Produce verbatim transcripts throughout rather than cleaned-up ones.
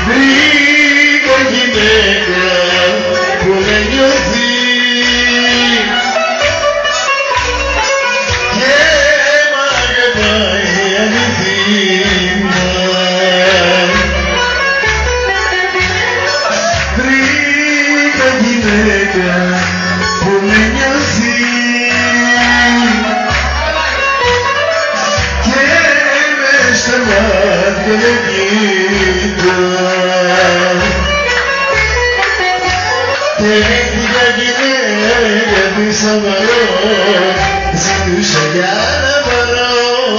βρήκα γυναίκα που με νιώθει και μ' αγαπάει αληθινά. Βρήκα γυναίκα που με νιώθει και μες στα μάτια με κοίτα. Τέτοια γυναίκα της αμαρώ, ζητούσα για να παρώ.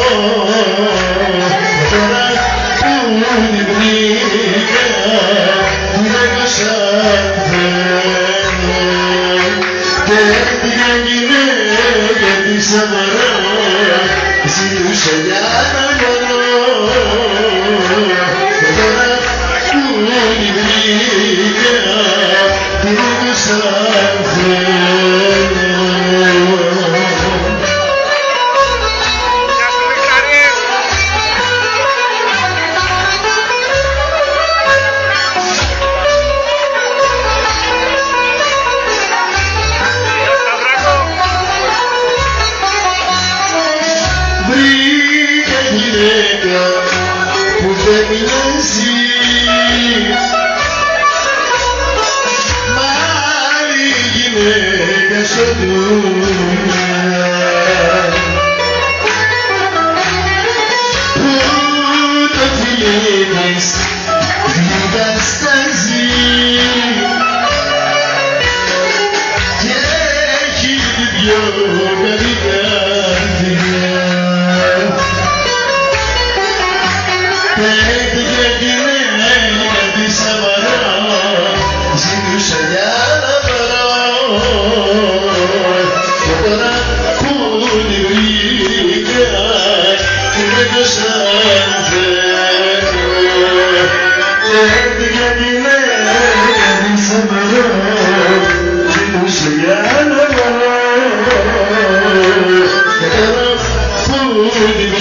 Τώρα που την βρήκα, την έκοσα θέλω. Τέτοια γυναίκα της αμαρώ, ζητούσα για να παρώ. Τώρα που την βρήκα, την έκοσα θέλω. Βρήκα γυναίκα που δεν μοιάζει, μ' άλλη γυναίκα σωτούρα, που το φιλί της διαστάζει και έχει την πιο καλή καρδιά. Τέτοια γυναίκα της αμαρώ, ζητούσα για να παρώ. Και τώρα που την βρήκα, την έκοσα θέλω. Τέτοια γυναίκα της αμαρώ, ζητούσα για να παρώ. Και τώρα που την